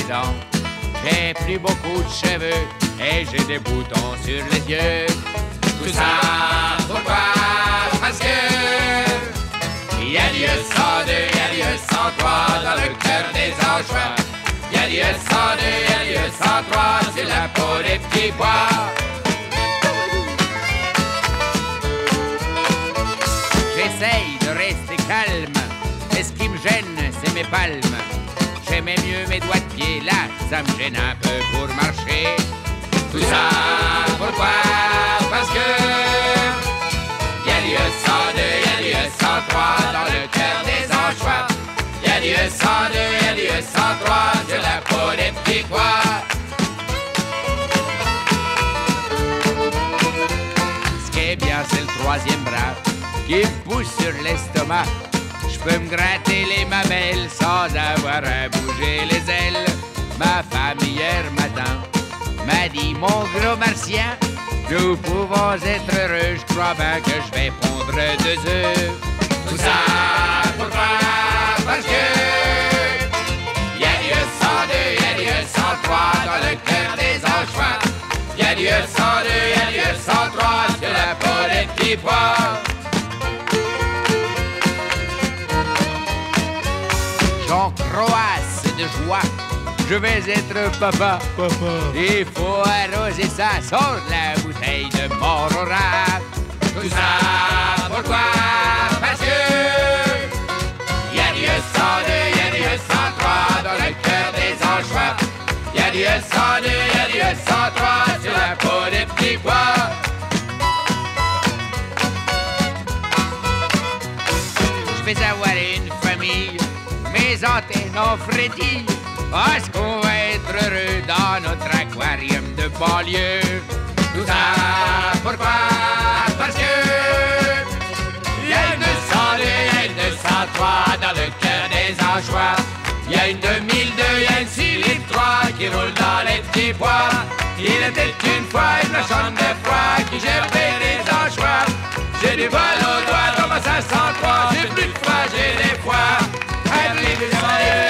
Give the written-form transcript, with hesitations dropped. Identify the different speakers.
Speaker 1: ans. J'ai plus beaucoup de cheveux et j'ai des boutons sur les yeux. Tout ça, pourquoi? Parce que il y a Dieu 102, il y a Dieu 103 dans le cœur des anchois. Il y a Dieu 102, il y a Dieu 103 sur la peau des petits pois. J'essaye de rester calme, et ce qui me gêne, c'est mes palmes. J'aimais mieux mes doigts de pied, là, ça me gêne un peu pour marcher. Tout ça, pourquoi? Parce que il y a Dieu 102, il y a Dieu 103 dans le cœur des anchois. Il y a Dieu 102, il y a Dieu 103 sur la peau des petits pois. Ce qui est bien, c'est le troisième bras qui me pousse sur l'estomac. Je peux me gratter les mamelles sans avoir à bouger les ailes. Ma femme hier matin m'a dit, mon gros martien, nous pouvons être heureux, je crois bien que je vais pondre 2 œufs. Tout ça, pourquoi? Parce que il y a Dieu 102, il y a Dieu 103 dans le cœur des anchois. Il y a Dieu 102, il y a Dieu 103 sur la peau des petits pois. J'en croasse de joie, je vais être papa. Il faut arroser ça, sort la bouteille de mort au rat. Tout ça, pourquoi? Parce que il y a Dieu 102, il y a Dieu 103 dans le cœur des anchois. Il y a Dieu 102, il y a Dieu 103 sur la peau des petits pois. Je vais avoir une famille, mes antennes en frétillent. Est-ce qu'on va être heureux dans notre aquarium de banlieue? Tout ça, pourquoi? Parce que il y a une 202, il y a une 203 dans le cœur des anchois. Il y a une 2002, il y a une 6 litres 3 qui roule dans les petits pois. Il était une fois une chambre de froid qui gerbait les anchois. J'ai du vol au doigt dans ma 503, j'ai plus de froid, j'ai des pois. I believe it's